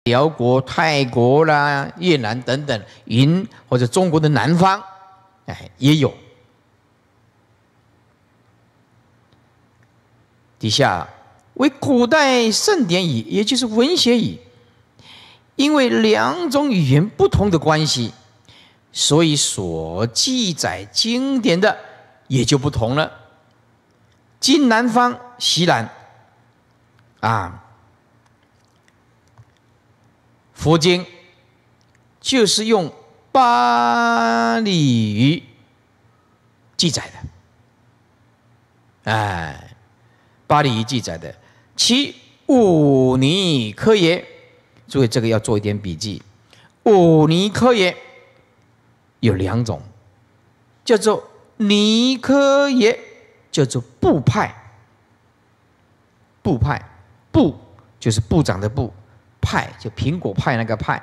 辽国、泰国啦、越南等等，或者中国的南方，也有。底下为古代圣典语，也就是文学语，因为两种语言不同的关系，所以所记载经典的也就不同了。今南方、西南佛经就是用巴利语记载的，巴利语记载的，其五尼科耶，注意这个要做一点笔记。五尼科耶有两种，叫做尼科耶，叫做部派。部派，部就是部长的部，派就苹果派那个派。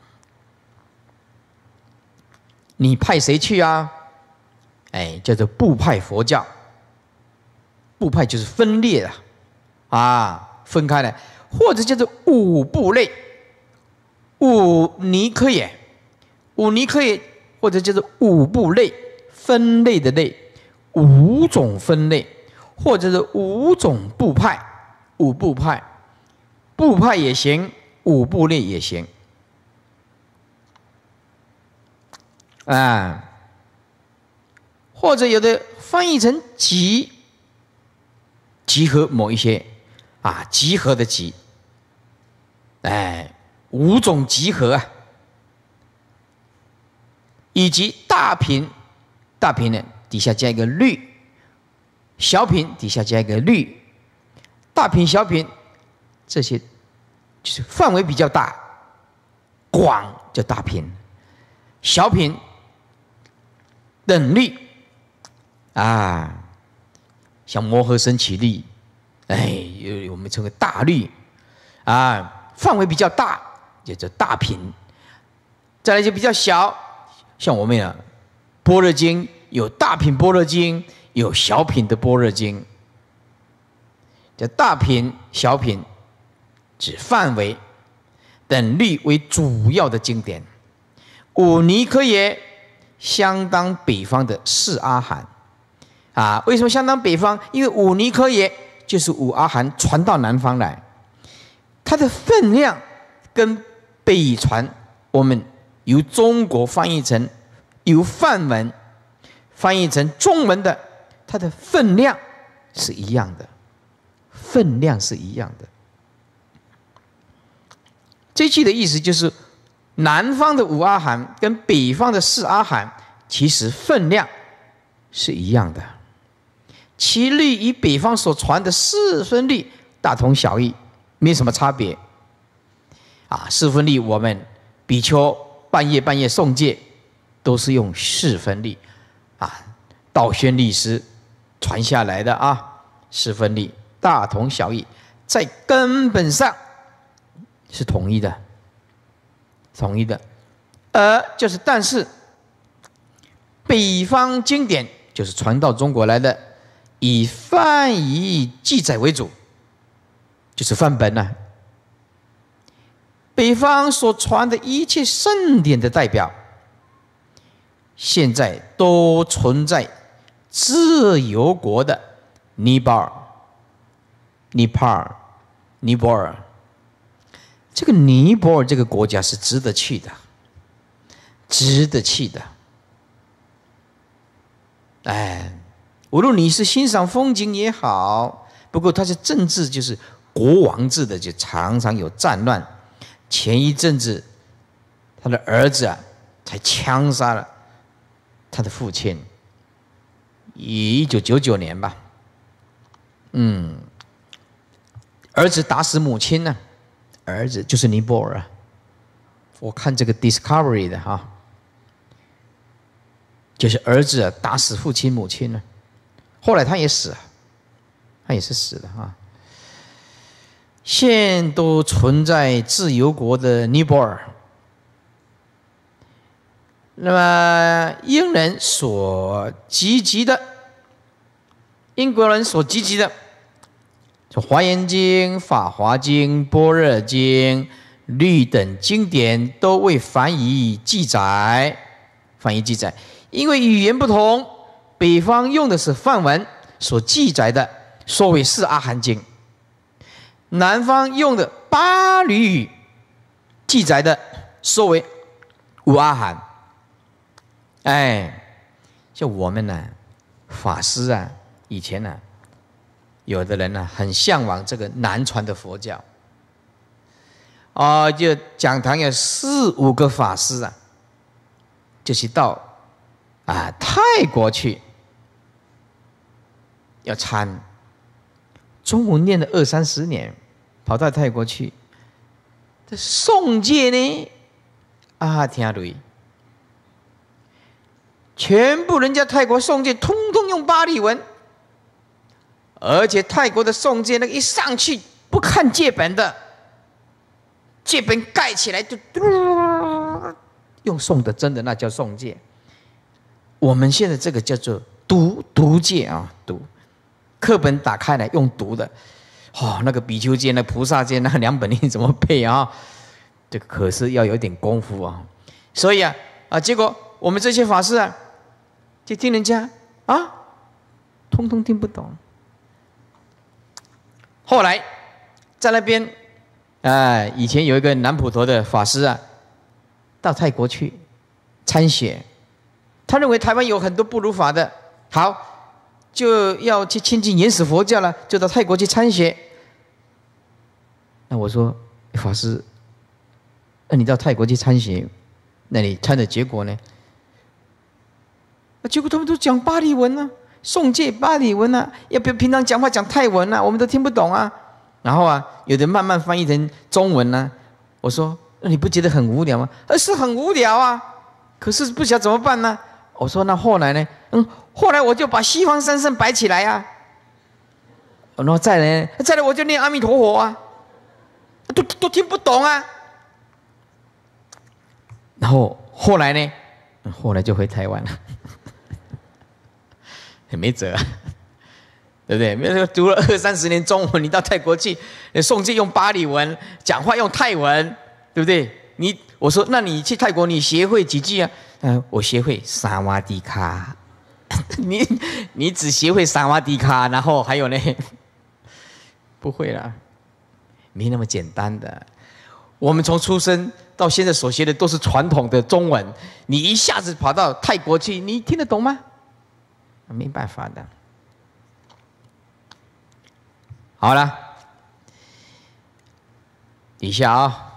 你派谁去啊？叫做部派佛教。部派就是分裂分开来，或者叫做五部类，五尼科耶，五尼科耶，或者叫做五部类，分类的类，五种分类，或者是五种部派，五部派，部派也行，五部类也行，或者有的翻译成集。集合某一些集合的集，五种集合以及大品，大品呢底下加一个律，小品底下加一个律，大品小品这些就是范围比较大，广叫大品，小品等律像摩诃僧祇律，我们称为大律，范围比较大，叫做大品。再来就比较小，像我们般若经有大品般若经，有小品的般若经，叫大品、小品，指范围，等律为主要的经典。五尼科耶相当北方的四阿含。为什么相当北方？因为五尼科耶就是五阿含传到南方来，它的分量跟北传我们由中国翻译成由梵文翻译成中文的，它的分量是一样的，分量是一样的。这句的意思就是，南方的五阿含跟北方的四阿含其实分量是一样的。其律与北方所传的四分律大同小异，没什么差别。四分律我们比丘半夜诵戒都是用四分律，道宣律师传下来的四分律大同小异，在根本上是统一的，统一的。但是北方经典就是传到中国来的，以梵语记载为主，就是梵本北方所传的一切圣典的代表，现在都存在自由国的尼泊尔。这个尼泊尔这个国家是值得去的，值得去的。无论你是欣赏风景也好，不过它是政治，就是国王制的，就常常有战乱。前一阵子，他的儿子才枪杀了他的父亲，1999年吧。儿子打死母亲呢，儿子就是尼泊尔我看这个 Discovery 的就是儿子打死父亲母亲呢，后来他也死了，他也是死了现都存在自由国的尼泊尔。那么英人所积极的，英国人所积极的，就华严经、法华经、般若经、 律等经典都为梵语记载。梵语记载，因为语言不同，北方用的是梵文所记载的，说为四阿含经；南方用的巴利语记载的，说为五阿含。像我们呢，法师啊，以前呢，有的人呢很向往这个南传的佛教，就讲堂有4、5个法师啊，就是到泰国去，要参中文念了20、30年，跑到泰国去，这诵戒呢，听累。全部人家泰国诵戒，通通用巴利文，而且泰国的诵戒那个一上去不看戒本的，戒本盖起来就用诵的，真的那叫诵戒。我们现在这个叫做读戒啊，读课本打开来用读的，那个比丘戒、那菩萨戒、那2本你怎么背啊？这个可是要有点功夫啊。所以结果我们这些法师啊，就听人家通通听不懂。后来在那边以前有一个南普陀的法师啊，到泰国去参学，他认为台湾有很多不如法的，好就要去亲近原始佛教了，就到泰国去参学。那我说法师，那你到泰国去参学，那你参的结果呢？结果他们都讲巴利文啊，诵戒巴利文啊，要不平常讲话讲泰文啊，我们都听不懂啊。然后有的慢慢翻译成中文啊。我说，那你不觉得很无聊吗？是很无聊啊，可是不晓得怎么办呢？我说那后来呢？后来我就把西方三圣摆起来啊，然后再来我就念阿弥陀佛啊，都听不懂啊。然后后来呢？后来就回台湾了。也没辙，对不对？没有读了20、30年中文，你到泰国去，诵经用巴利文，讲话用泰文，对不对？我说，那你去泰国，你学会几句啊？我学会萨瓦迪卡。你只学会萨瓦迪卡，然后还有呢？不会啦，没那么简单的。我们从出生到现在所学的都是传统的中文，你一下子跑到泰国去，你听得懂吗？没办法的。好了，底下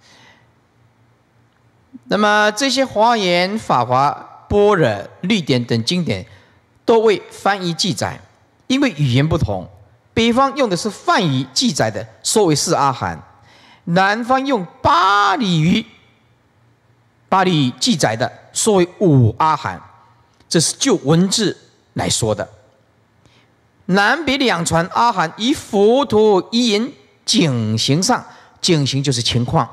那么这些华严、法华、般若、律典等经典，都为梵语记载，因为语言不同，北方用的是梵语记载的，说为四阿含；南方用巴利语记载的，说为五阿含。这是就文字来说的。南北两传阿含以佛陀依言景行上，景行就是情况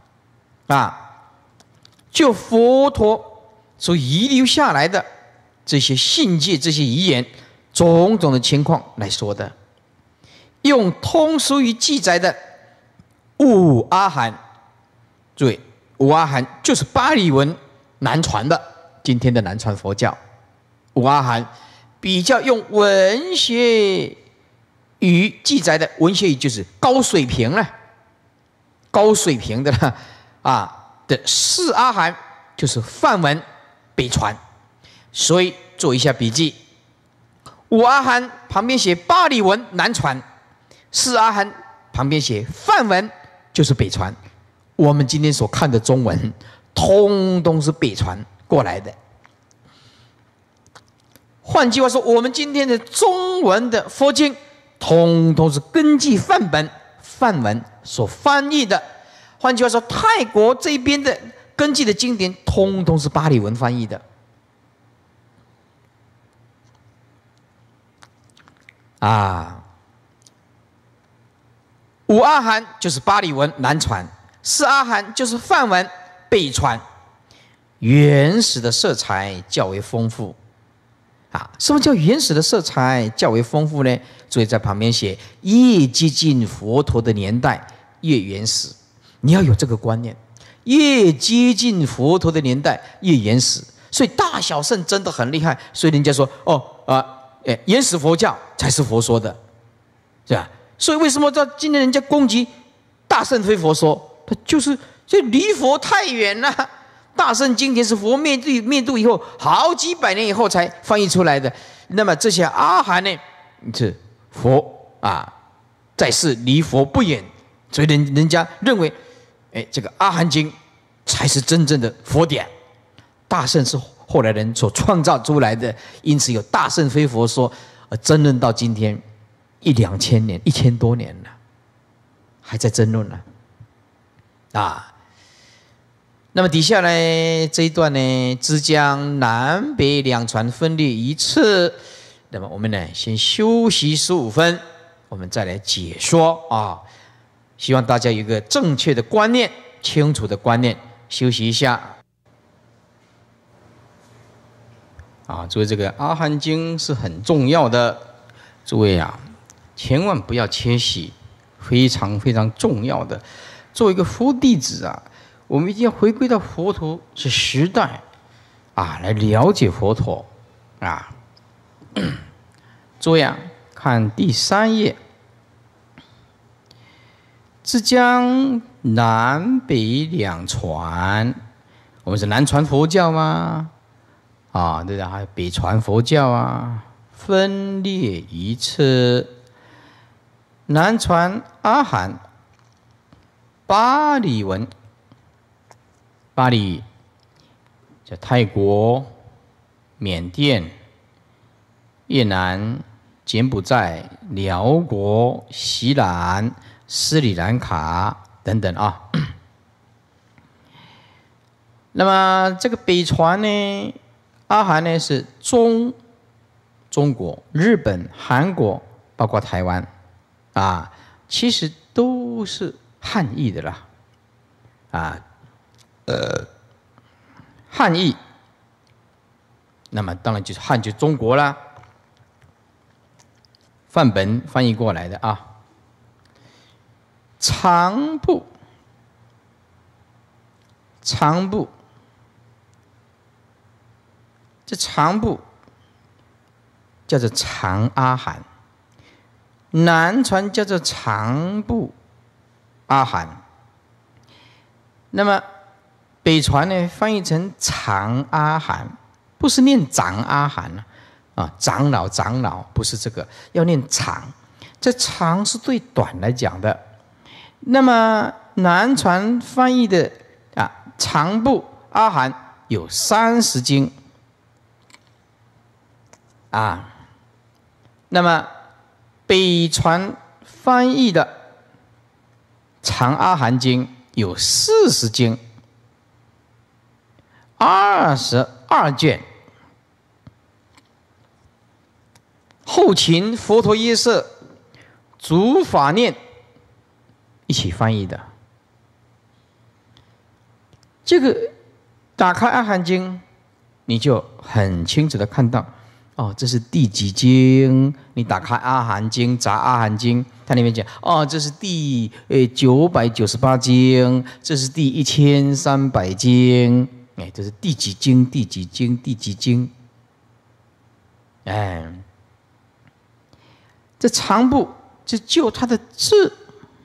就佛陀所遗留下来的这些信戒、这些遗言种种的情况来说的。用通俗语记载的五阿含，注意五阿含就是巴利文南传的，今天的南传佛教五阿含。比较用文学语记载的，文学语就是高水平了，高水平的的四阿含就是梵文北传，所以做一下笔记。五阿含旁边写巴利文南传，四阿含旁边写梵文就是北传。我们今天所看的中文，通通是北传过来的。换句话说，我们今天的中文的佛经，通通是根据梵文所翻译的。换句话说，泰国这边的根据的经典，通通是巴利文翻译的。五阿含就是巴利文南传，四阿含就是梵文北传。原始的色彩较为丰富。什么叫原始的色彩较为丰富呢？所以在旁边写，越接近佛陀的年代越原始。 你要有这个观念，越接近佛陀的年代越原始，所以大小乘真的很厉害。所以人家说原始佛教才是佛说的，是吧？所以为什么到今天人家攻击大乘非佛说？他就是这离佛太远了。大乘经典是佛灭度以后好几百年以后才翻译出来的。那么这些阿含呢，是佛在世离佛不远，所以人家认为，这个阿含经才是真正的佛典。大乘是后来人所创造出来的，因此有大乘非佛说，争论到今天1-2000年，1000多年了，还在争论呢。那么底下呢这一段呢，只将南北两传分列一次。那么我们呢先休息15分，我们再来解说希望大家有一个正确的观念，清楚的观念。休息一下。诸位，这个阿含经是很重要的，诸位千万不要缺席，非常非常重要的。作为一个佛弟子我们一定要回归到佛陀是时代来了解佛陀诸位看第3页，只将南北两传，我们是南传佛教吗？对不对？还有北传佛教分列一次。南传阿含巴利文，巴利叫泰国、缅甸、越南、柬埔寨、辽国、锡兰、斯里兰卡等等那么这个北传呢，阿含呢是中国、日本、韩国，包括台湾其实都是汉译的啦汉译，那么当然就是汉就中国啦，范本翻译过来的长部这长部叫做长阿含，南传叫做长部阿含，那么北传呢翻译成长阿含，不是念长阿含长老不是这个，要念长。这长是对短来讲的。那么南传翻译的长部阿含有30经那么北传翻译的长阿含经有40经，22卷。后秦佛陀耶舍竺法念一起翻译的。这个打开阿含经，你就很清楚的看到这是第几经？你打开阿含经，杂阿含经，它里面讲这是第998经，这是第1300经，这是第几经？第几经？第几经？这长部就它的字，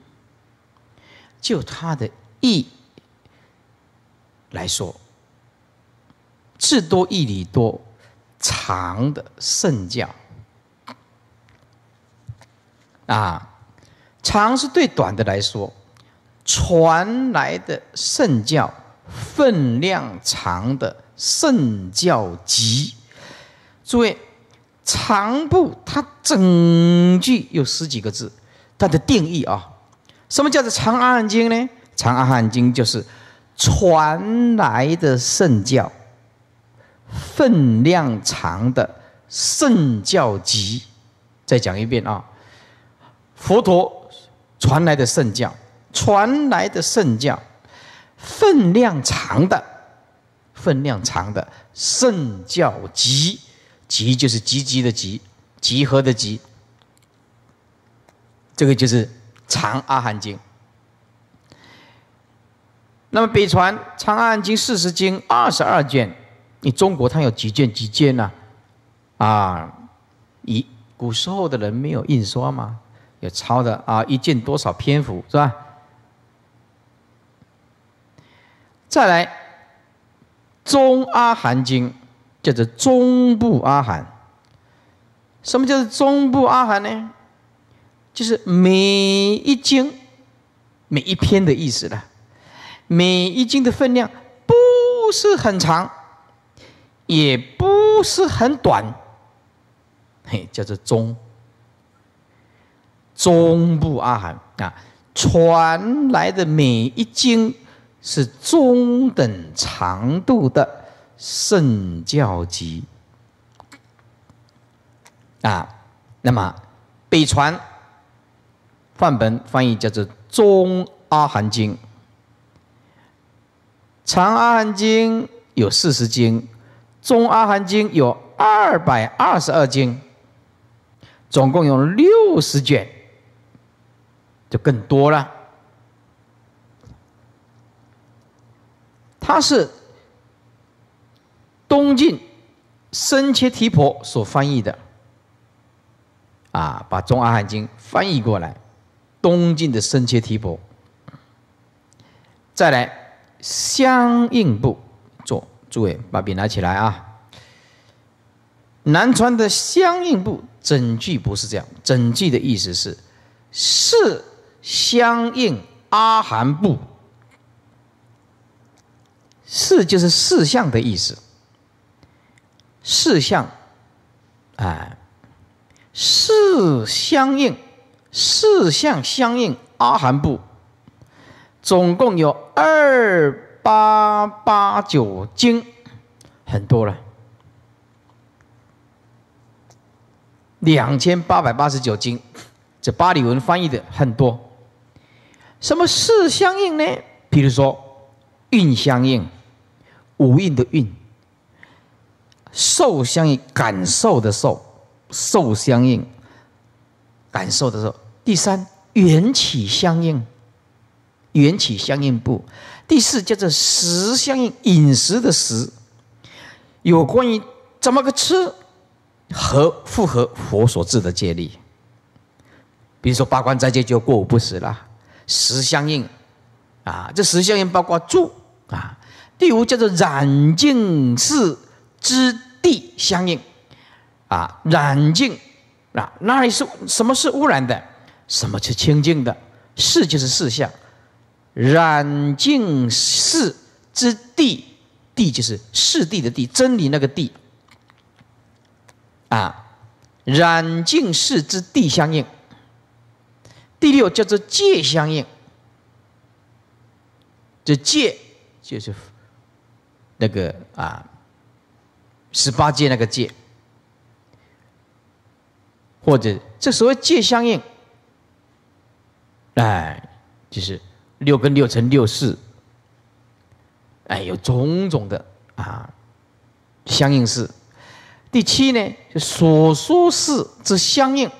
就它的义来说，字多义理多。长的圣教长是对短的来说，传来的圣教分量长的圣教集。诸位，长部它整句有10几个字，它的定义什么叫做长阿含经呢？长阿含经就是传来的圣教分量长的圣教集。再讲一遍佛陀传来的圣教，分量长的圣教集，集就是集集的集，集合的集，这个就是长阿含经。 那么北传《长阿含经》40经22卷，你中国它有几卷呢？古时候的人没有印刷嘛，有抄的啊，一卷多少篇幅是吧？再来，中阿含经叫做中部阿含。什么叫做中部阿含呢？就是每一经、每一篇的意思了。每一经的分量不是很长，也不是很短，叫做中部阿含啊。传来的每一经是中等长度的圣教集啊。那么北传范本翻译叫做中阿含经。长阿含经有40经，中阿含经有222经，总共有60卷，就更多了。它是东晋僧伽提婆所翻译的，把中阿含经翻译过来，东晋的僧伽提婆。再来。相应部，诸位把笔拿起来啊！南传的相应部整句不是这样，整句的意思是相应阿含部，就是四项的意思，四项，四项相应阿含部。总共有2889经，很多了。2889经，这巴利文翻译的很多。什么事相应呢？比如说韵相应，五韵的韵；受相应，感受的受相应，感受的受。第三，缘起相应。缘起相应部。第4叫做食相应，饮食的食，有关于怎么个吃和符合佛所制的戒律。比如说八关斋戒就过午不食啦。食相应这食相应包括住第5叫做染净事之地相应染净哪里是什么是污染的，什么是清净的，事就是事相。染净事之地，地就是世地的地，真理那个地染净事之地相应。第6叫做戒相应，这戒就是那个18戒那个戒，或者这所谓戒相应，就是6跟6乘64，有种种的相应事。第7呢，就所说事之相应，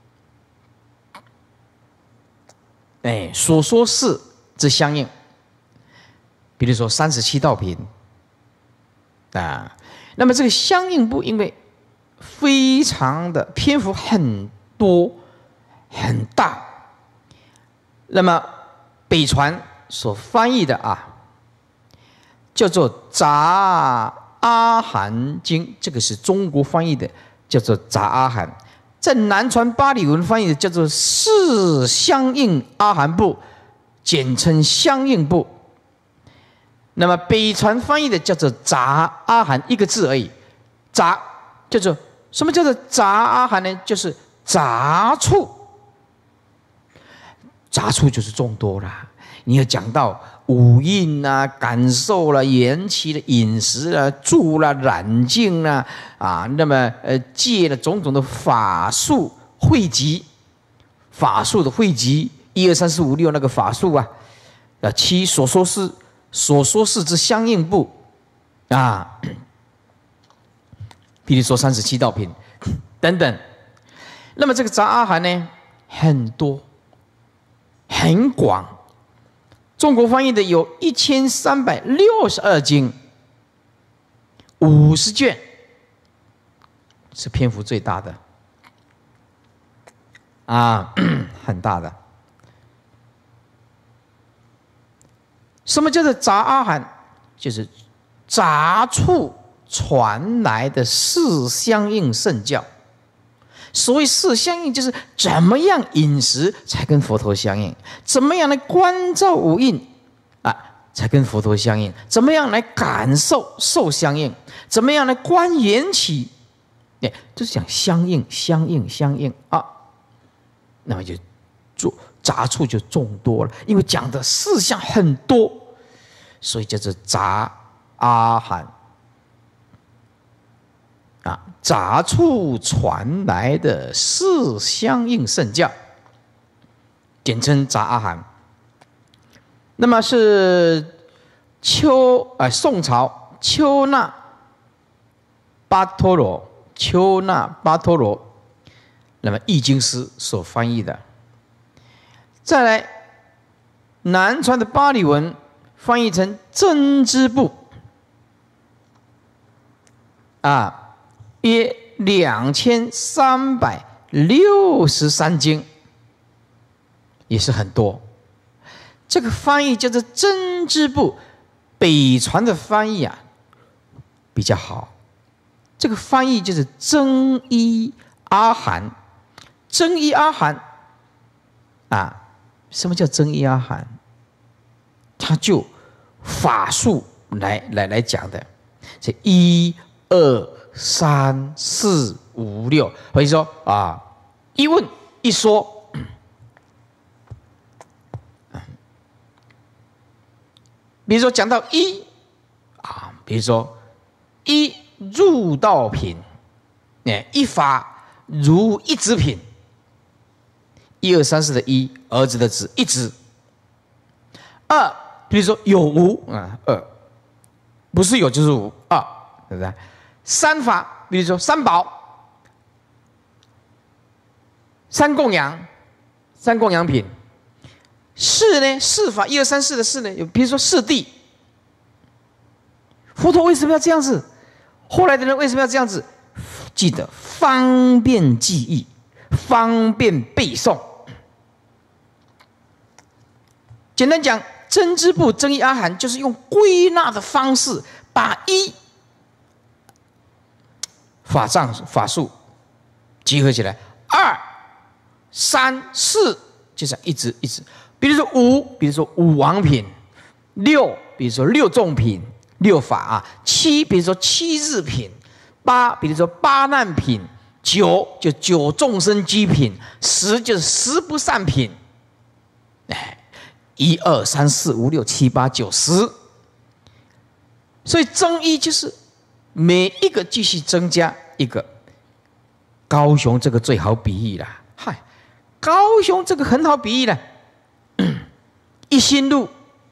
所说事之相应。比如说37道品那么这个相应部因为非常的篇幅很多很大，那么北传所翻译的叫做杂阿含经，这个是中国翻译的，叫做杂阿含。在南传巴利文翻译的叫做四相应阿含部，简称相应部。那么北传翻译的叫做杂阿含，一个字而已。杂叫做什么叫做杂阿含呢？就是杂处。杂处就是众多啦，你要讲到五蕴感受啦、缘起啦、饮食啦、住啦、染净啦那么戒了种种的法术汇集，法术的汇集，1、2、3、4、5、6那个法术7所说事之相应部比如说37道品等等。那么这个杂阿含呢，很多。很广， 中国翻译的有1362经，50卷，是篇幅最大的啊，很大的。什么叫做杂阿含？就是杂处传来的事相应圣教。所谓事相应，就是怎么样饮食才跟佛陀相应，怎么样来关照五蕴啊，才跟佛陀相应，怎么样来感受受相应，怎么样来观缘起，就是讲相应相应相应啊。那么就做杂处就众多了，因为讲的事项很多，所以叫做杂阿含啊。杂处传来的事相应圣教，简称杂阿含。那么是宋朝丘那巴托罗那么译经师所翻译的。再来，南传的巴利文翻译成真支部啊，约2363经，也是很多。这个翻译叫做真支部，北传的翻译啊比较好。这个翻译就是增一阿含，增一阿含啊，什么叫增一阿含？它就法术来讲的，这1、2、3、4、5、6，或者说啊，一问一说，比如说讲到一啊，比如说一入道品，一法如一子品，1、2、3、4的一，儿子的子，一子。二，比如说有无啊，二不是有就是无，二，对不对？三法，比如说三宝、三供养、三供养品。四呢，四法1、2、3、4的四呢，有比如说四谛。佛陀为什么要这样子？后来的人为什么要这样子？记得方便记忆，方便背诵。简单讲，真支部增一阿含就是用归纳的方式，把一法藏法术集合起来，2、3、4就这样一直一直。比如说5，比如说五王品；6，比如说六众品、六法啊；7，比如说七日品；8，比如说八难品；9，就九众生机品；10，就是十不善品。1、2、3、4、5、6、7、8、9、10，所以增一就是每一个继续增加一个。高雄这个最好比喻了，嗨，高雄这个很好比喻了。一心路、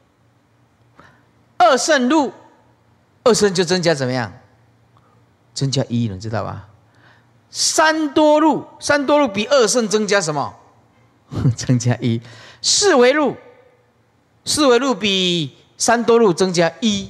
二圣路，二圣就增加怎么样？增加一，你知道吧？三多路，三多路比二圣增加什么？增加一。四维路，四维路比三多路增加一。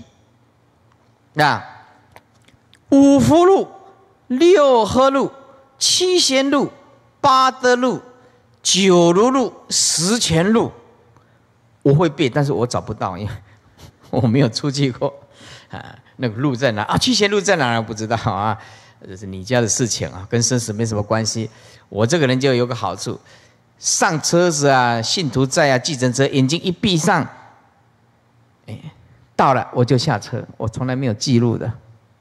五福路、六合路、七贤路、八德路、九如路、十全路。我会背，但是我找不到，因为我没有出去过啊。那个路在哪啊？七贤路在哪？不知道啊。这是你家的事情啊，跟生死没什么关系。我这个人就有个好处，上车子啊，信徒在啊，计程车，眼睛一闭上，到了我就下车，我从来没有记录的。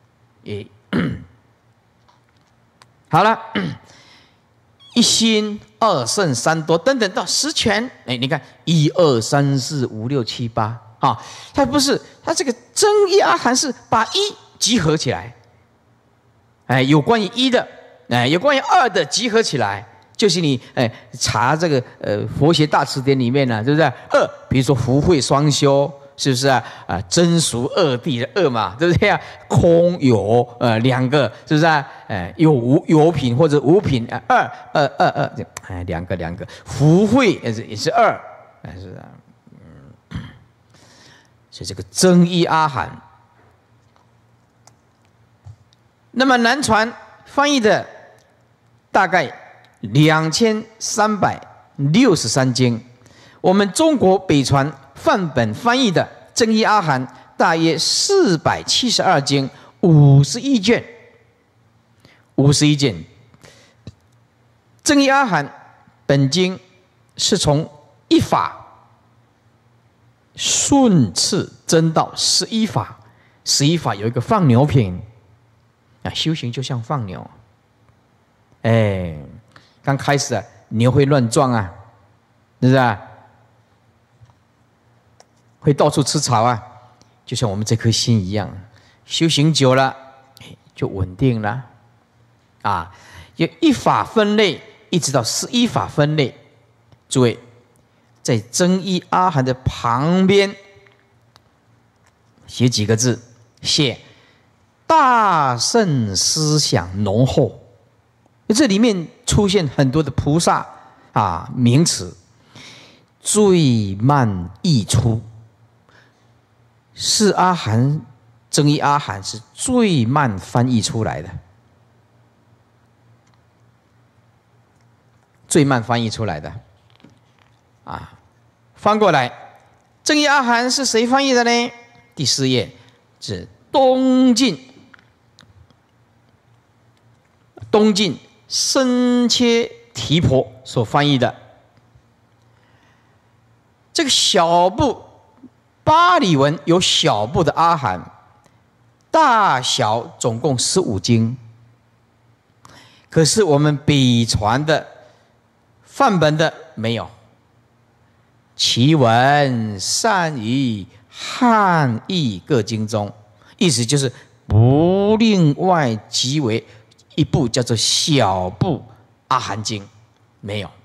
好了。一心、二圣、三多等等到十全，你看1、2、3、4、5、6、7、8啊，它不是，它这个增一阿含是把一集合起来，有关于一的，有关于二的集合起来，就是你查这个佛学大词典里面呢，对不对？二，比如说福慧双修。是不是啊？真俗二谛的二嘛，对不对啊？空有两个，是不是啊？有无有品或者无品二，两个，福慧也是二，是啊。 所以这个增一阿含。那么南传翻译的大概2363经，我们中国北传范本翻译的增一阿含大约472经，51卷，51卷。增一阿含本经是从一法顺次增到11法，11法有一个放牛品啊，修行就像放牛，哎，刚开始啊，牛会乱撞啊，是不是啊？会到处吃草啊，就像我们这颗心一样，修行久了，就稳定了，啊，有一法分类，一直到11法分类。诸位，在增一阿含的旁边写几个字，写大乘思想浓厚。这里面出现很多的菩萨啊名词，最慢译出，是阿含增一阿含是最慢翻译出来的，最慢翻译出来的啊。翻过来，增一阿含是谁翻译的呢？第4页是东晋僧切提婆所翻译的。这个小部巴利文有小部的阿含，大小总共15经。可是我们北传的范本的没有，其文善于汉译各经中，意思就是不另外即为一部叫做小部阿含经，没有。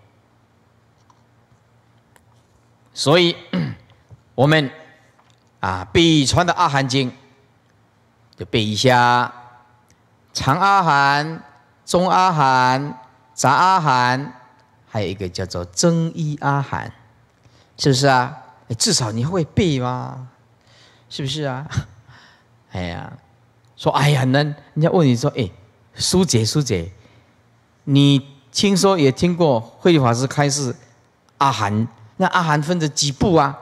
所以我们北传的阿含经就背一下：长阿含、中阿含、杂阿含，还有一个叫做增一阿含，是不是啊？至少你会背吗？是不是啊？哎呀，说哎呀，人家问你说，哎，苏姐，你听说也听过慧律法师开示阿含？那阿含分着几部啊？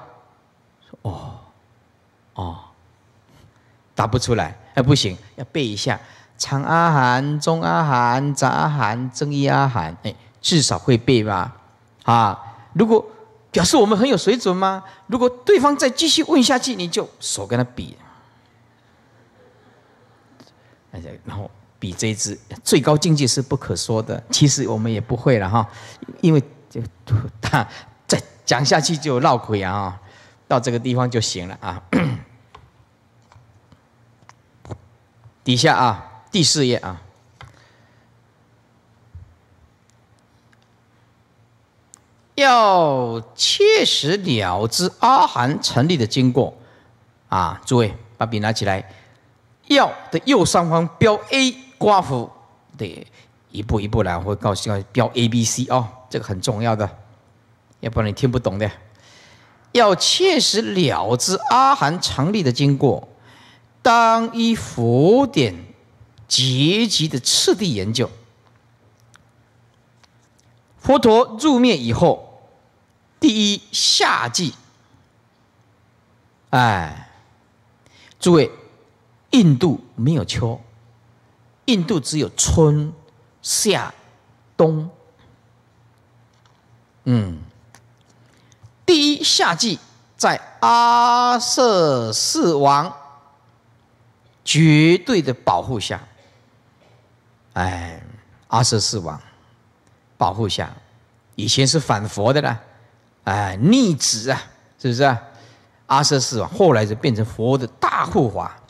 哦，答不出来，不行，要背一下：长阿含、中阿含、杂阿含、增一阿含，至少会背吧？如果表示我们很有水准吗？如果对方再继续问下去，你就手跟他比，然后比这一支最高境界是不可说的。其实我们也不会了哈，因为他再讲下去就绕口啊，到这个地方就行了啊。底下第4页要切实了知阿含成立的经过诸位把笔拿起来，要的右上方标 A 刮符，对，一步一步来，我会告诉你标 ABC 这个很重要的，要不然你听不懂的。要切实了知阿含成立的经过，当依佛典结集的次第研究。佛陀入灭以后，第一夏季，诸位，印度没有秋，印度只有春、夏、冬。第一夏季在阿舍世王绝对的保护下，阿舍世王保护下，以前是反佛的啦，逆子是不是啊？阿舍世王后来就变成佛的大护法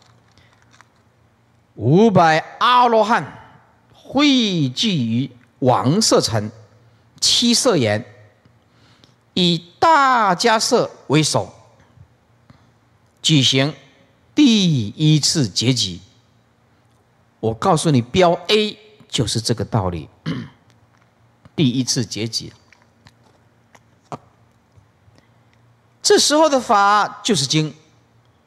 ，500阿罗汉汇聚于王舍城七舍岩，以大迦叶为首，举行第1次结集。我告诉你，标 A 就是这个道理。第1次结集，这时候的法就是经，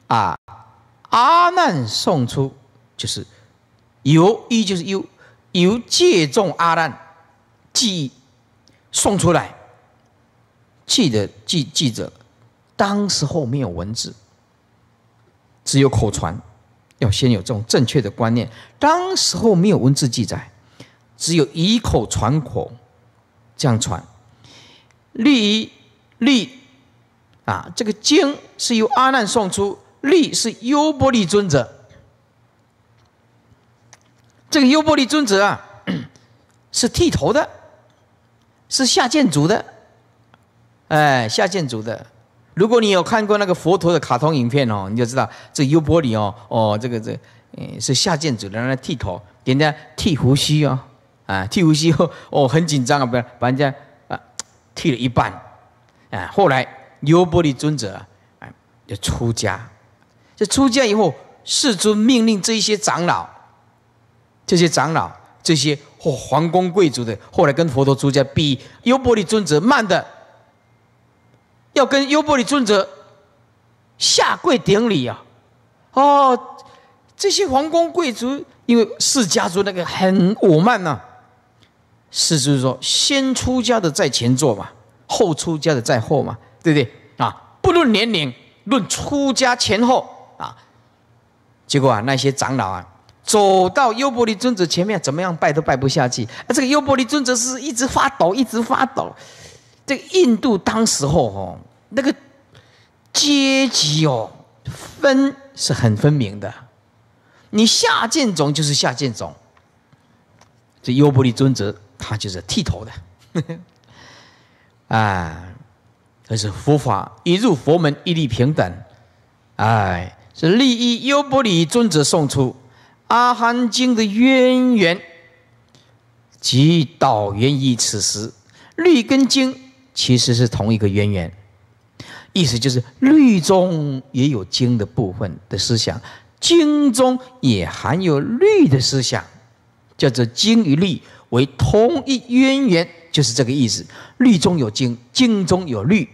啊，阿难送出，就是就是由借众阿难记送出来，记着，当时候没有文字，只有口传，要先有这种正确的观念。当时候没有文字记载，只有以口传口，这样传。律啊，这个经是由阿难送出，律是优波离尊者。这个优波离尊者啊，是剃头的，是下贱族的，下贱族的。如果你有看过那个佛陀的卡通影片哦，你就知道这优波离是下贱族的，让他剃头，给人家剃胡须哦，剃胡须后很紧张啊，把人家剃了一半，后来优波离尊者就出家，这出家以后，世尊命令这些长老，这些皇宫贵族的，后来跟佛陀出家，比优波离尊者慢的。要跟优波离尊者下跪顶礼啊！这些皇宫贵族，因为释家族那个很我慢呐，世尊说：先出家的在前座嘛，后出家的在后嘛，对不对啊？不论年龄，论出家前后啊。结果那些长老走到优波离尊者前面，怎么样拜都拜不下去。这个优波离尊者是一直发抖，一直发抖。这个印度当时候那个阶级分是很分明的，你下贱种就是下贱种。这优波离尊者他就是剃头的，这是佛法一入佛门一律平等，是利益优波离尊者送出阿含经的渊源，即导源于此时，律跟经其实是同一个渊源，意思就是律中也有经的部分的思想，经中也含有律的思想，叫做经与律为同一渊源，就是这个意思。律中有经，经中有律，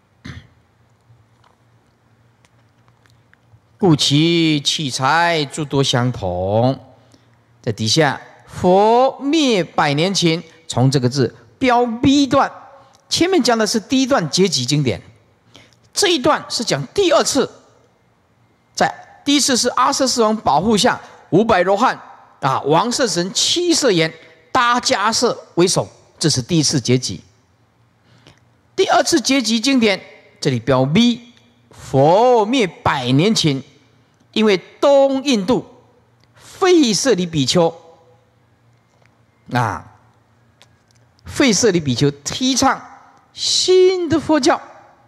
故其器材诸多相同。在底下，佛灭百年前，从这个字标 B 段。前面讲的是第一段结集经典，这一段是讲第二次，在第一次是阿阇世王保护下500罗汉王舍神7舍言搭迦舍为首，这是第一次结集。第二次结集经典，这里标 B， 佛灭100年前，因为东印度吠舍利比丘吠舍利比丘提倡新的佛教，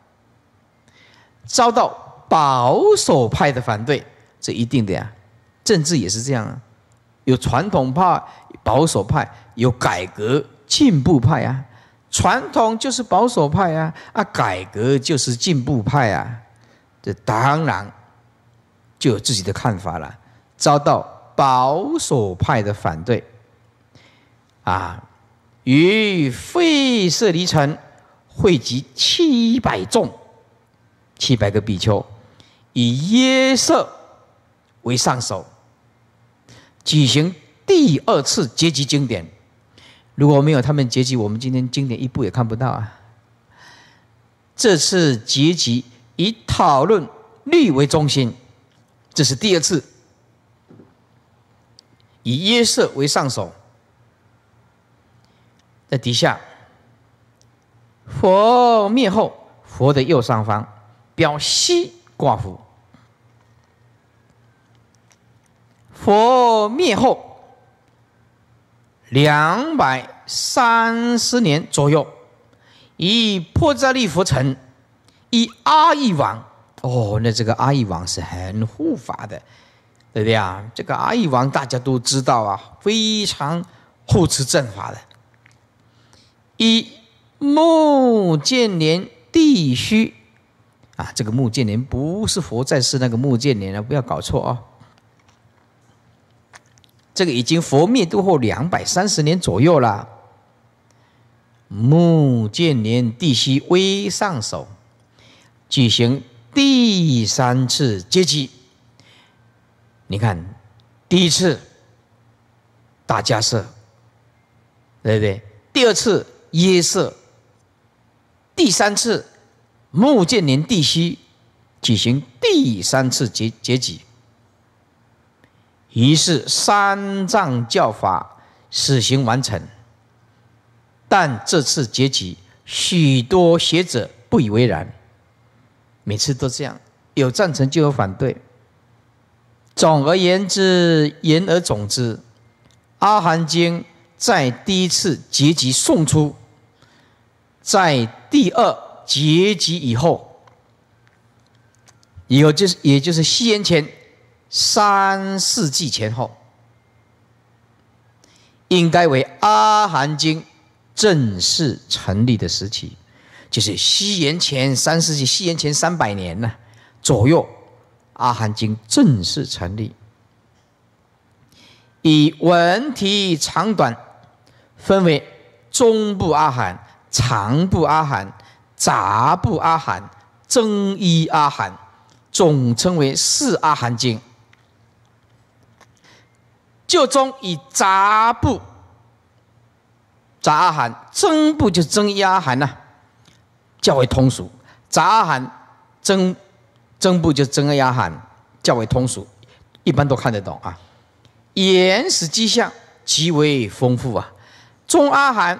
遭到保守派的反对，这一定的呀。政治也是这样有传统派、保守派，有改革进步派啊。传统就是保守派改革就是进步派这当然就有自己的看法了，遭到保守派的反对于吠舍离城汇集700众，700个比丘，以耶舍为上首，举行第二次结集经典。如果没有他们结集，我们今天经典一部也看不到这次结集以讨论律为中心，这是第二次，以耶舍为上首。在底下，佛灭后，佛的右上方标西挂符。佛灭后230年左右，以破扎利佛城，以阿育王那这个阿育王是很护法的，对不对这个阿育王大家都知道非常护持正法的。以目犍连帝须这个目犍连不是佛在世那个目犍连不要搞错这个已经佛灭度后230年左右了。目犍连帝须为上首，举行第三次阶级。你看，第一次大迦叶，对不对？第二次耶舍，第三次目犍连帝释举行第三次阶级。于是三藏教法实行完成。但这次阶级，许多学者不以为然。每次都这样，有赞成就有反对。总而言之，言而总之，《阿含经》在第一次结集送出，在第二结集以后，也就是西元前3世纪前后，应该为《阿含经》正式成立的时期，就是西元前3世纪，西元前300年呢左右，《阿含经》正式成立。以文题长短分为中部阿含、长部阿含、杂部阿含、增一阿含，总称为4阿含经。就中以杂部杂阿含，增部就是增一阿含呐，较为通俗；杂阿含、增部就是增一阿含，较为通俗，一般都看得懂啊。言史迹象极为丰富啊。中阿含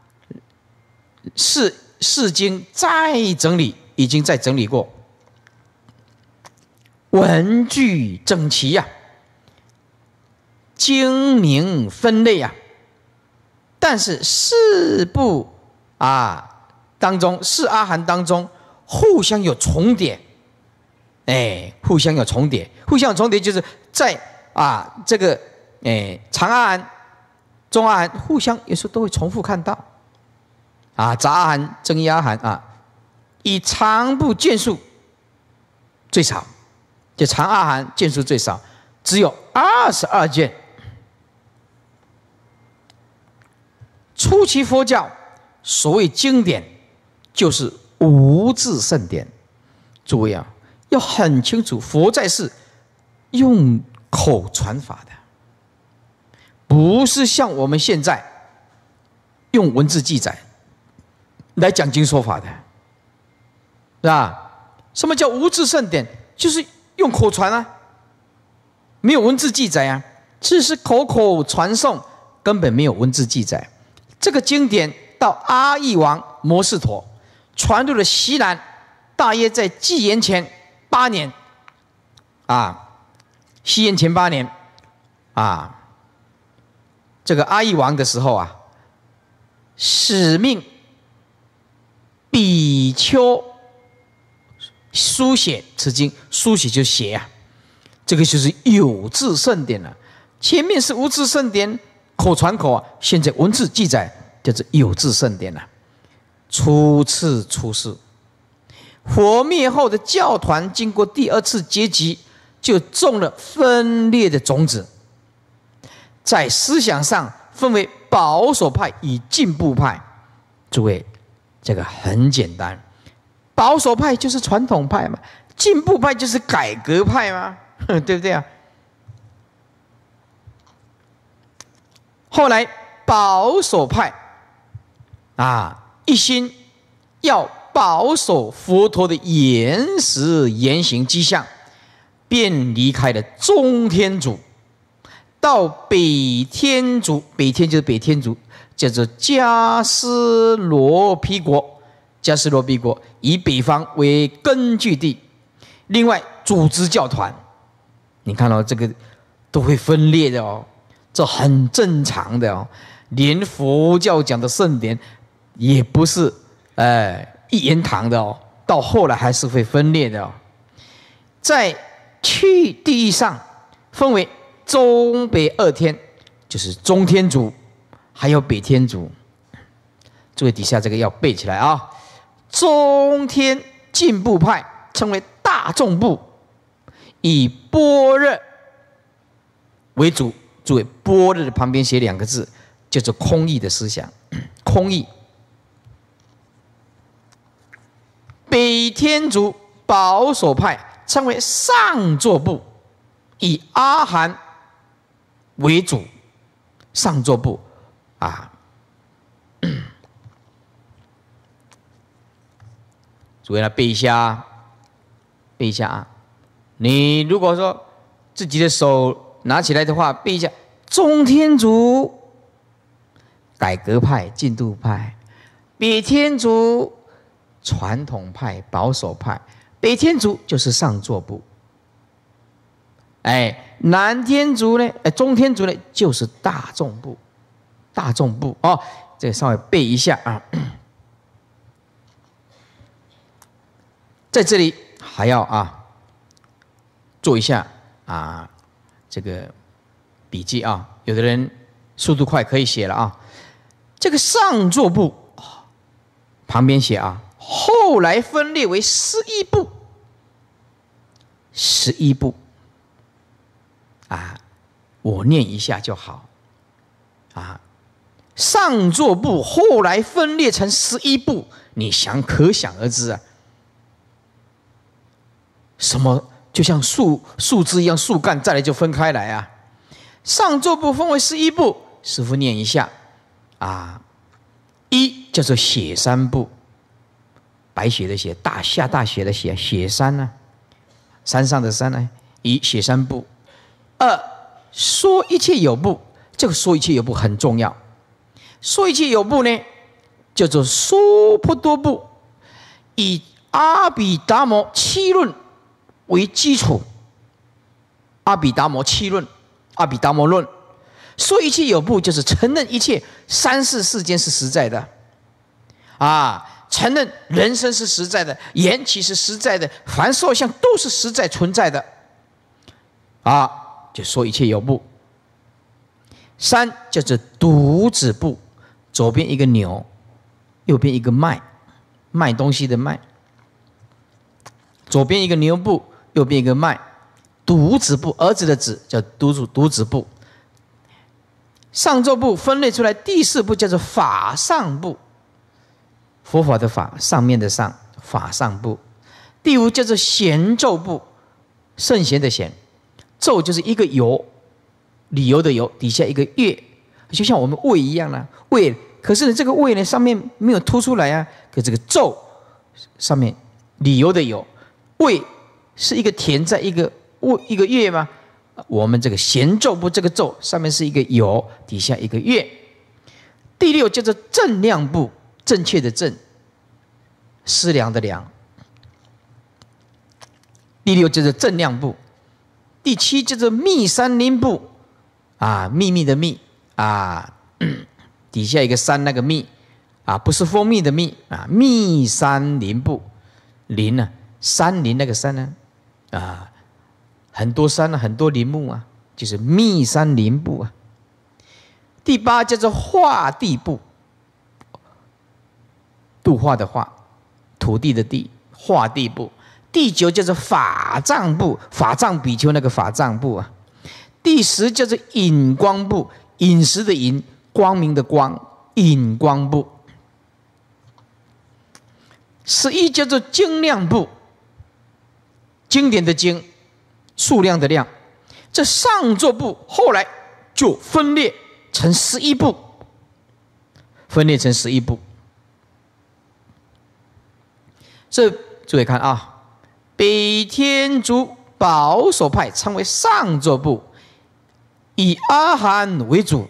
是经再整理，已经再整理过，文句整齐呀，经名分类呀。但是4部当中，4阿含当中互相有重叠，互相有重叠，就是在这个长阿含、中阿含互相有时候都会重复看到杂阿含、增一阿含以长部卷数最少，就长阿含卷数最少，只有22卷。初期佛教所谓经典，就是无字圣典。诸位要很清楚，佛在世用口传法的，不是像我们现在用文字记载来讲经说法的，是吧？什么叫无字圣典？就是用口传啊，没有文字记载啊，只是口口传诵，根本没有文字记载。这个经典到阿育王摩悉陀传入了西南，大约在纪元前8年西元前8年这个阿育王的时候使命比丘书写此经，书写就写这个就是有字圣典了。前面是无字圣典，口传口现在文字记载叫做有字圣典了。初次出世，佛灭后的教团经过第2次结集，就种了分裂的种子，在思想上分为保守派与进步派。诸位，这个很简单，保守派就是传统派嘛，进步派就是改革派嘛，对不对啊？后来保守派一心要保守佛陀的言实言行迹象，便离开了中天竺，到北天竺，北天就是北天竺，叫做迦尸罗毗国，迦尸罗毗国以北方为根据地。另外组织教团，你看这个都会分裂的这很正常的连佛教讲的圣典也不是一言堂的到后来还是会分裂的在去地义上分为中北2天，就是中天竺还有北天竺。诸位底下这个要背起来中天进步派称为大众部，以般若为主。诸位，般若的旁边写2个字，叫做空义的思想。空义。北天竺保守派称为上座部，以阿含为主。上座部啊，诸位来背一下，背一下啊！你如果说自己的手拿起来的话，背一下：中天竺、改革派、进度派；北天竺、传统派、保守派。北天竺就是上座部，南天竺呢？中天竺呢？就是大众部，大众部哦，这个稍微背一下啊。在这里还要做一下这个笔记啊。有的人速度快可以写了啊。这个上座部旁边写后来分裂为11部，11部。我念一下就好。上座部后来分裂成11部，你可想而知啊。什么就像树枝一样，树干再来就分开来啊。上座部分为11部，师父念一下一叫做雪山部，白雪的雪，下大雪的雪，雪山呢，山上的山呢，一雪山部。二说一切有部，这个说一切有部很重要。说一切有部呢，叫做说婆多部，以阿毗达摩七论为基础。阿毗达摩七论，阿毗达摩论，说一切有部就是承认一切三世世间是实在的承认人生是实在的，缘起是实在的，凡受相都是实在存在的就说一切有部。三叫做独子部，左边一个牛，右边一个卖东西的卖。左边一个牛部，右边一个卖，独子部，儿子的子叫独子部。上座部分类出来，第4部叫做法上部，佛法的法，上面的上，法上部。第5叫做贤咒部，圣贤的贤，咒就是一个由，理由的由，底下一个月，就像我们胃一样胃，可是呢这个胃呢上面没有凸出来可这个咒上面理由的由，胃是一个田在一个月吗？我们这个贤咒部这个咒上面是一个有，底下一个月。第6叫做正量部，正确的正，思量的量。第6叫做正量部。第7叫做密山林部秘密的密底下一个山，那个密不是蜂蜜的蜜密山林部。林山林那个山呢很多山很多林木就是密山林部第8叫做化地部，度化的化，土地的地，化地部。第9叫做法藏部，法藏比丘那个法藏部第10叫做隐光部，饮食的饮，光明的光，隐光部。11叫做经量部，经典的经，数量的量。这上座部后来就分裂成11部，分裂成11部。这诸位看北天竺保守派称为上座部，以阿含为主。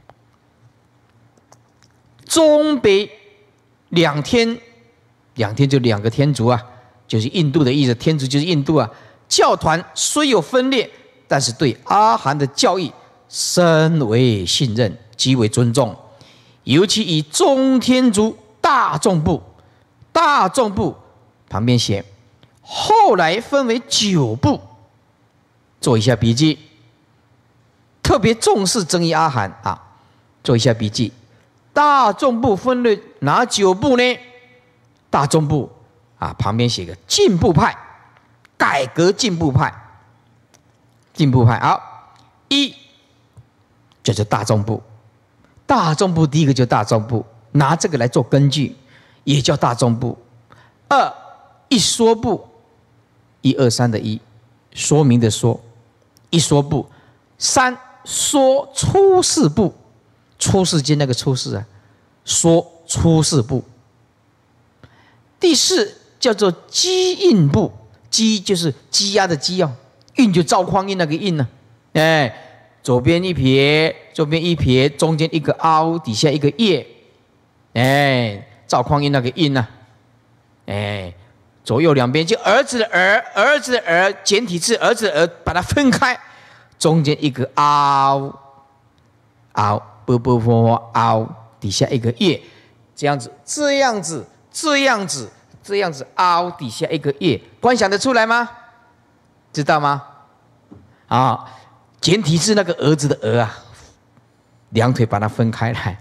中北两天就2个天竺就是印度的意思，天竺就是印度教团虽有分裂，但是对阿含的教义深为信任，极为尊重。尤其以中天竺大众部，大众部旁边写后来分为9部，做一下笔记。特别重视增一阿含做一下笔记。大众部分类哪9部呢？大众部旁边写个进步派，改革进步派，进步派。好，一就是大众部，大众部第一个就大众部，拿这个来做根据，也叫大众部。2一说部， 一二三的一，说明的说，一说不。三说出世部，出世间那个出世啊，说出世部。第四叫做积印部，积就是积压的积哦，印就赵匡胤那个印呢、啊，哎，左边一撇，右边一撇，中间一个凹，底下一个叶，哎，赵匡胤那个印呢、啊，哎，左右两边就儿子的儿，儿子的儿，简体字儿子的儿，把它分开，中间一个凹，凹，不不不凹，底下一个叶，这样子，这样子。这样子，这样子凹底下一个叶，观想得出来吗？知道吗？啊，简体字那个儿子的儿啊，两腿把它分开来。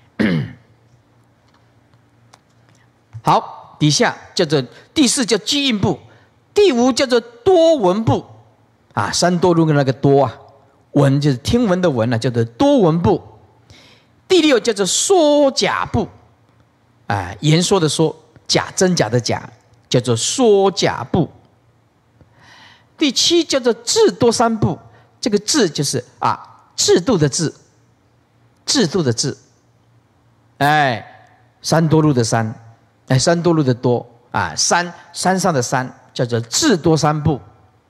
好，底下叫做第四叫积印部，第五叫做多闻部啊，三多路的那个多啊，闻就是听闻的闻啊，叫做多闻部。第六叫做说假部。言说的说，假真假的假，叫做说假部。第七叫做制多三部，这个制就是制度的制，制度的制。三多路的三，三多路的多山上的山，叫做制多三部。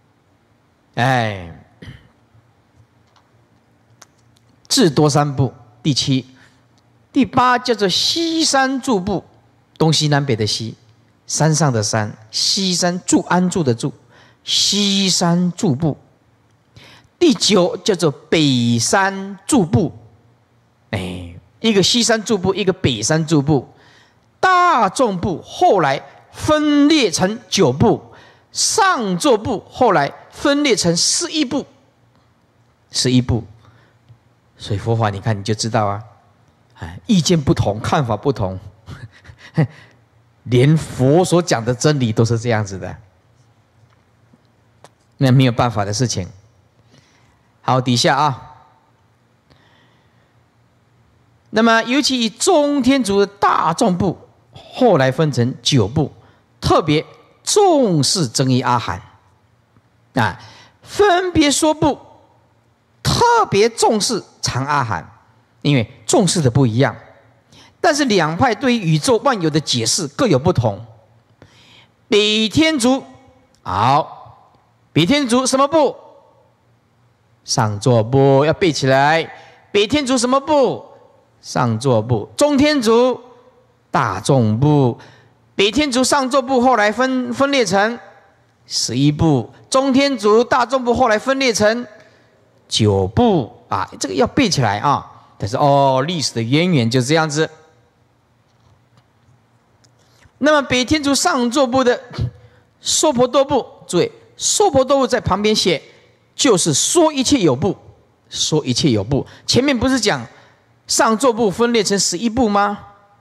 制多三部。第七。第八叫做西山住部，东西南北的西，山上的山，西山住安住的住，西山住部。第九叫做北山住部，一个西山住部，一个北山住部。大众部后来分裂成9部，上座部后来分裂成11部，11部。所以佛法你看你就知道啊。意见不同，看法不同，连佛所讲的真理都是这样子的，那没有办法的事情。好，底下啊，那么尤其以中天竺的大众部，后来分成9部，特别重视增益阿含分别说部，特别重视长阿含。因为重视的不一样，但是两派对于宇宙万有的解释各有不同。北天竺，好，北天竺什么部？上座部，要背起来。北天竺什么部？上座部。中天竺，大众部。北天竺上座部后来分裂成11部，中天竺大众部后来分裂成9部这个要背起来啊。但是历史的渊源就这样子。那么北天竺上座部的娑婆多部，注意，娑婆多部在旁边写，就是说一切有部，说一切有部。前面不是讲上座部分裂成11部吗？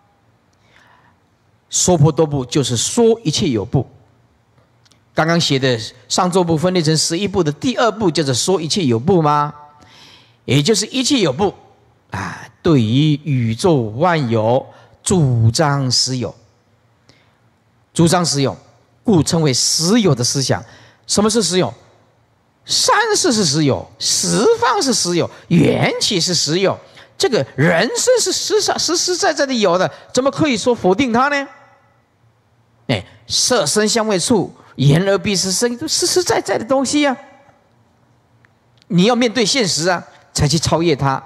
娑婆多部就是说一切有部。刚刚写的上座部分裂成11部的第2部，叫做说一切有部吗？也就是一切有部。对于宇宙万有主张实有，主张实有，故称为实有的思想。什么是实有？三世是实有，十方是实有，缘起是实有。这个人生是实实在在的有的，怎么可以说否定它呢？色声香味触，言而必是声，都实实在在的东西啊。你要面对现实啊，才去超越它。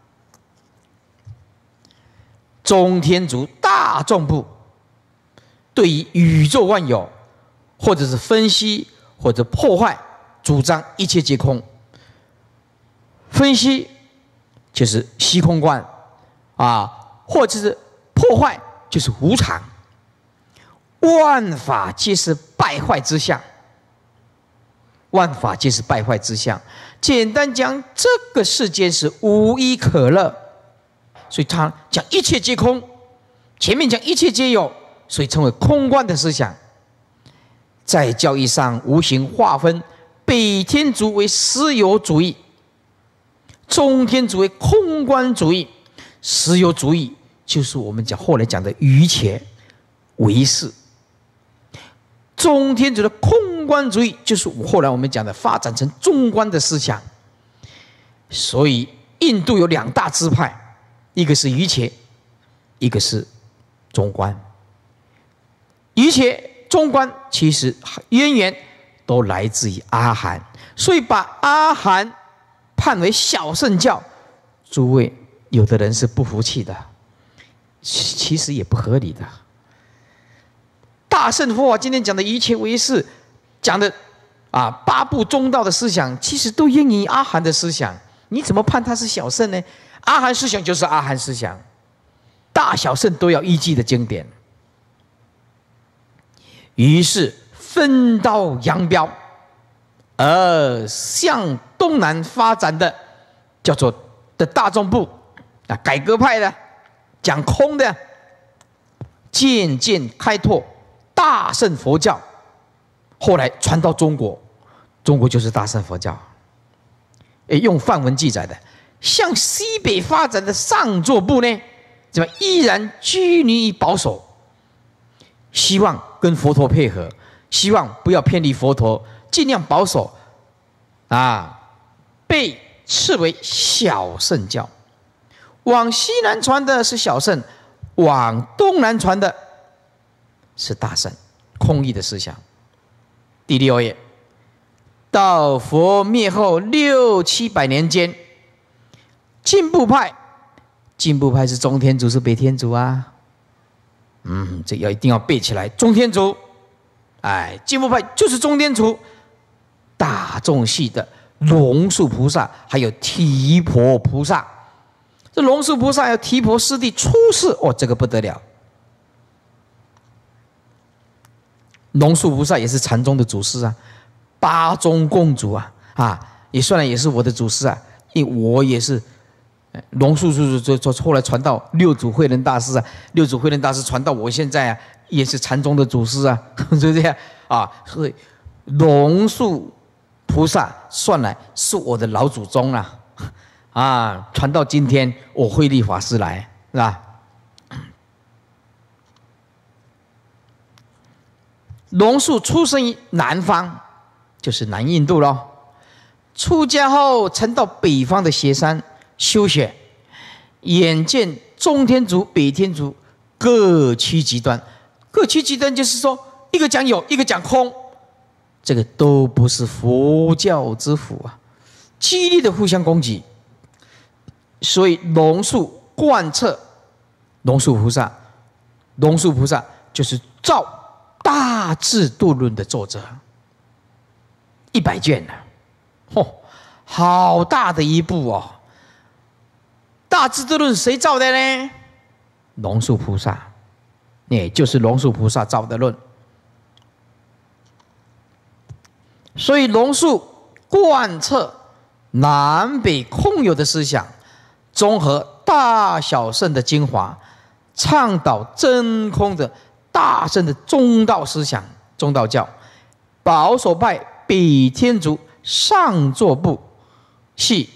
中天竺大众部对于宇宙万有，或者是分析，或者破坏，主张一切皆空。分析就是虚空观或者是破坏就是无常。万法皆是败坏之相，万法皆是败坏之相。简单讲，这个世间是无一可乐。所以他讲一切皆空，前面讲一切皆有，所以称为空观的思想。在教义上无形划分北天竺为实有主义，中天竺为空观主义。实有主义就是我们后来讲的愚切唯识，中天竺的空中观主义就是后来我们讲的发展成中观的思想。所以印度有2大支派，一个是瑜伽，一个是中观。瑜伽、中观其实渊源都来自于阿含，所以把阿含判为小乘教。诸位，有的人是不服气的，其实也不合理的。大乘佛法今天讲的一切唯识，讲的8部中道的思想，其实都源于阿含的思想。你怎么判它是小乘呢？阿含思想就是阿含思想，大小乘都要依据的经典。于是分道扬镳，而向东南发展的叫做的大众部改革派的讲空的，渐渐开拓大乘佛教，后来传到中国，中国就是大乘佛教。用梵文记载的，向西北发展的上座部呢，怎么依然拘泥于保守，希望跟佛陀配合，希望不要偏离佛陀，尽量保守，被视为小乘教。往西南传的是小乘，往东南传的是大乘，空义的思想。第6页，到佛灭后600、700年间，进步派是中天竺是北天竺啊，这一定要背起来。中天竺，进步派就是中天竺，大众系的龙树菩萨还有提婆菩萨。这龙树菩萨有提婆师弟出世，这个不得了。龙树菩萨也是禅宗的祖师啊，8宗共主也算来也是我的祖师啊，因为我也是龙树后来传到六祖慧能大师啊，六祖慧能大师传到我现在也是禅宗的祖师啊，是不是这样所以龙树菩萨算来是我的老祖宗传到今天，我慧立法师来，是吧？龙树出生于南方，就是南印度咯。出家后，曾到北方的雪山修学，眼见中天竺、北天竺各趋极端，各趋极端就是说，一个讲有，一个讲空，这个都不是佛教之福啊，激烈的互相攻击。所以龙树贯彻龙树菩萨就是造大智度论的作者，100卷好大的一部大智度论谁造的呢？龙树菩萨，也就是龙树菩萨造的论。所以龙树贯彻南北空有的思想，综合大小乘的精华，倡导真空的大乘的中道思想，中道教。保守派北天竺上座部系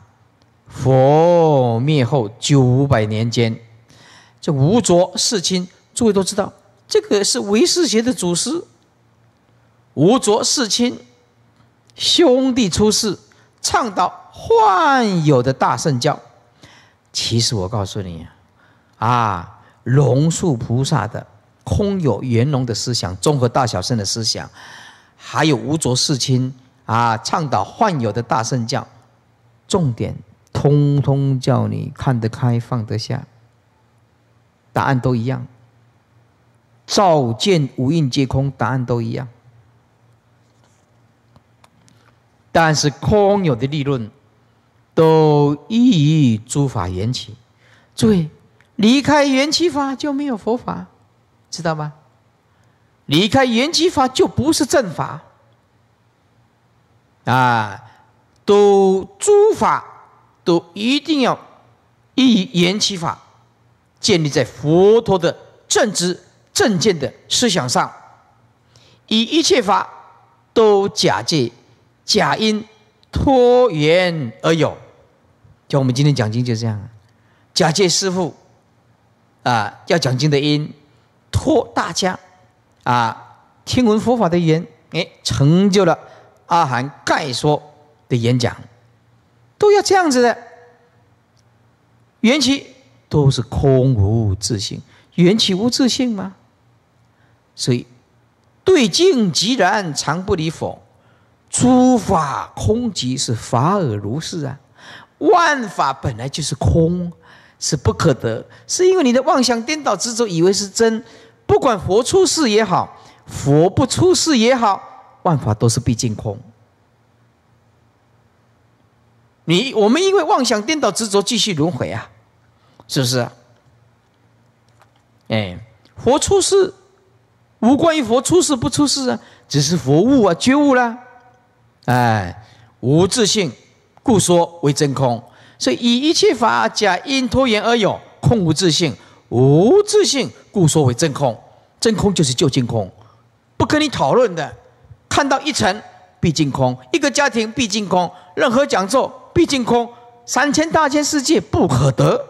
佛灭后900年间，这无着世亲，诸位都知道，这个是唯识学的祖师。无着世亲兄弟出世，倡导幻有的大乘教。其实我告诉你龙树菩萨的空有圆融的思想，综合大小乘的思想，还有无着世亲倡导幻有的大乘教，重点通通叫你看得开放得下，答案都一样，照见五蕴皆空，答案都一样。但是空有的理论都依于诸法缘起，诸位，离开缘起法就没有佛法，知道吗？离开缘起法就不是正法都诸法都一定要依于缘起法，建立在佛陀的正知正见的思想上，以一切法都假借假因托缘而有。就我们今天讲经就这样，假借师父要讲经的因，托大家听闻佛法的缘， 成就了阿含概说的演讲，都要这样子的。缘起都是空无自性，缘起无自性吗？所以对境即然，常不离否。诸法空即是法尔如是啊，万法本来就是空，是不可得，是因为你的妄想颠倒执着，以为是真。不管佛出世也好，佛不出世也好，万法都是毕竟空。我们因为妄想颠倒执着，继续轮回啊，是不是啊？佛出世无关于佛出世不出世啊，只是佛悟啊，觉悟啦。无自性，故说为真空。所以以一切法假因拖延而有，空无自性，无自性，故说为真空。真空就是究竟空，不跟你讨论的。看到一尘毕竟空，一个家庭毕竟空，任何讲座毕竟空，3000大千世界不可得。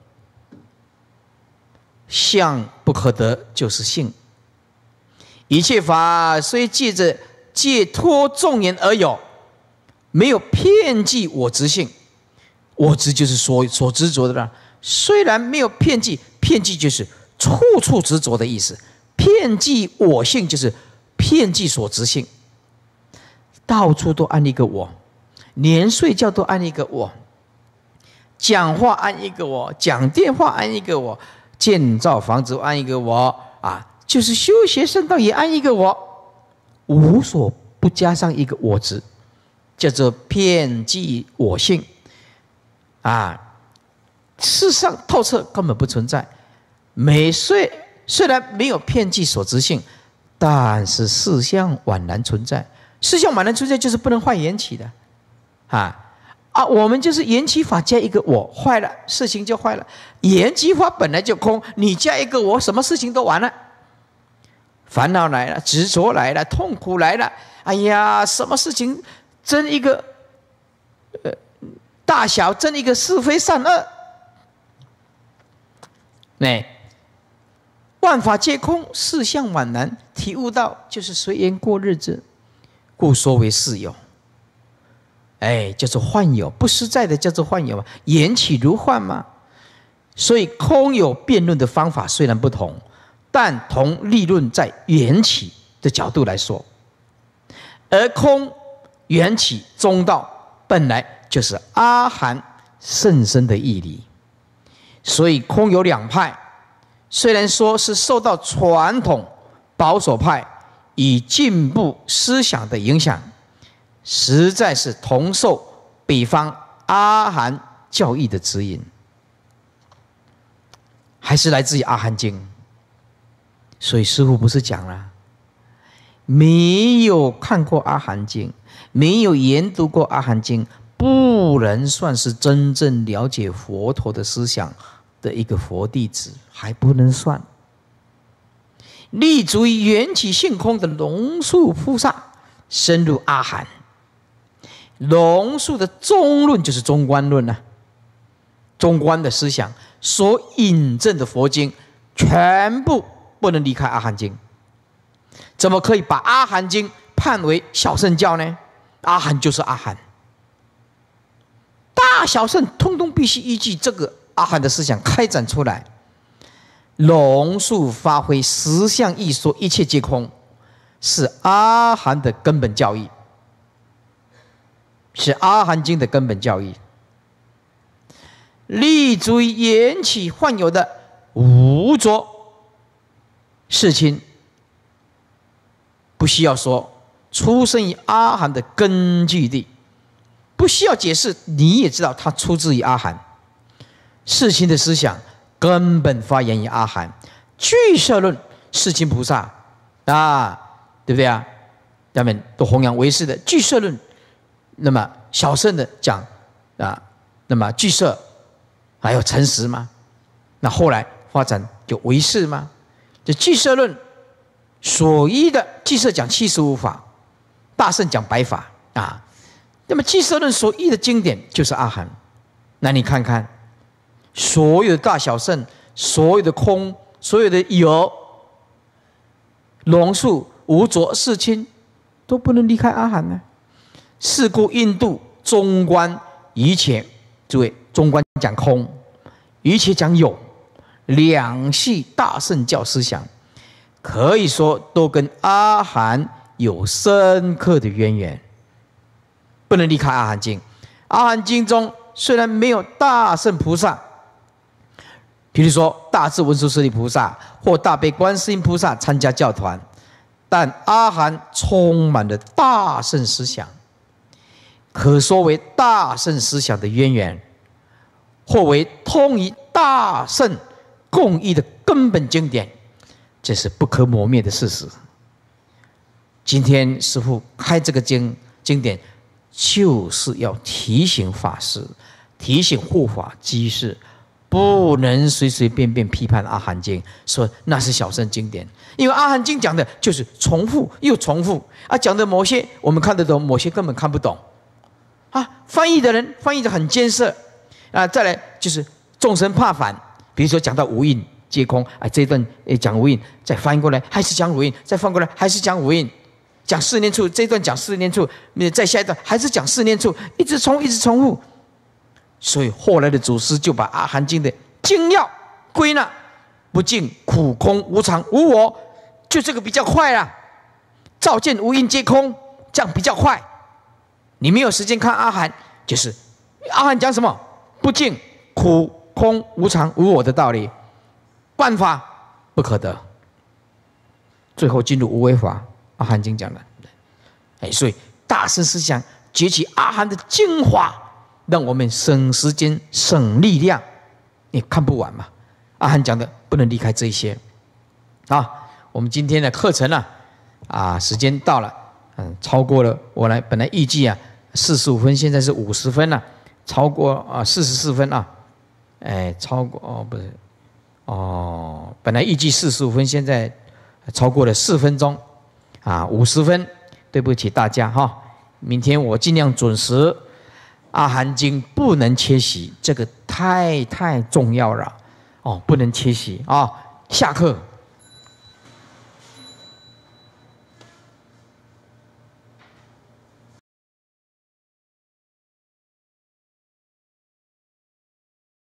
相不可得就是性。一切法虽借着借托众言而有，没有遍计我执性。我执就是所执着的了。虽然没有遍计，遍计就是处处执着的意思。遍计我性就是遍计所执性，到处都安一个我，连睡觉都安一个我，讲话安一个我，讲电话安一个我，建造房子安一个我啊，就是修学圣道也安一个我，无所不加上一个我执，叫做遍计我性啊。事实上透彻根本不存在。虽然没有遍计所执性，但是事相宛然存在。事相宛然存在就是不能坏缘起的我们就是缘起法加一个我，坏了事情就坏了。缘起法本来就空，你加一个我，什么事情都完了。烦恼来了，执着来了，痛苦来了，哎呀，什么事情争一个大小，争一个是非善恶，万法皆空，事相宛然，体悟到就是随缘过日子，故说为事有。叫做幻有，不实在的叫做幻有嘛，缘起如幻嘛。所以空有辩论的方法虽然不同，但同立论在缘起的角度来说，而空缘起中道本来就是阿含甚深的义理。所以空有两派，虽然说是受到传统保守派以进步思想的影响，实在是同受北方阿含教义的指引，还是来自于阿含经。所以师父不是讲了，没有看过阿含经，没有研读过阿含经，不能算是真正了解佛陀的思想的一个佛弟子，还不能算。立足于缘起性空的龙树菩萨深入阿含，龙树的中论就是中观论啊，中观的思想所引证的佛经全部不能离开阿含经。怎么可以把阿含经判为小乘教呢？阿含就是阿含，大小乘通通必须依据这个阿含的思想开展出来。龙树发挥实相义说一切皆空，是阿含的根本教义，是阿含经的根本教义。立足于缘起幻有的无着世亲，不需要说出生于阿含的根据地，不需要解释，你也知道它出自于阿含。世亲的思想根本发源于阿含。俱舍论世亲菩萨对不对啊？他们都弘扬唯识的俱舍论。那么小乘的讲那么俱舍还有诚实吗？那后来发展就唯识吗？这俱舍论所依的俱舍讲75法，大乘讲100法那么俱舍论所依的经典就是阿含。那你看看所有的大小乘，所有的空，所有的有，龙树、无着、世亲， 都不能离开阿含呢。是故印度中观一切，诸位，中观讲空，一切讲有，两系大乘教思想，可以说都跟阿含有深刻的渊源，不能离开阿含经。阿含经中虽然没有大乘菩萨，比如说大智文殊师利菩萨或大悲观世音菩萨参加教团，但阿含充满了大乘思想，可说为大乘思想的渊源，或为通于大乘共义的根本经典，这是不可磨灭的事实。今天师父开这个经典，就是要提醒法师，提醒护法居士，不能随随便便批判阿含经，说那是小乘经典，因为阿含经讲的就是重复又重复啊，讲的某些我们看得懂，某些根本看不懂啊。翻译的人翻译的很艰涩啊。再来就是众生怕烦，比如说讲到无印皆空啊，这一段讲无印，再翻译过来还是讲无印，再翻过来还是讲无印，讲四念处，这一段讲四念处，再下一段还是讲四念处，一直重复。所以后来的祖师就把阿含经的精要归纳：不净、苦、空、无常、无我，就这个比较快啦。照见无因皆空，这样比较快。你没有时间看阿含，就是阿含讲什么？不净、苦、空、无常、无我的道理，万法不可得。最后进入无为法，阿含经讲的。所以大乘思想截取阿含的精华，让我们省时间、省力量，你看不完嘛？阿含讲的不能离开这一些。好，我们今天的课程时间到了，超过了我本来预计45分，现在是50分了，超过44分超过不是本来预计45分，现在超过了4分钟50分，对不起大家哈。明天我尽量准时。阿含经不能缺席，这个太重要了不能缺席下课。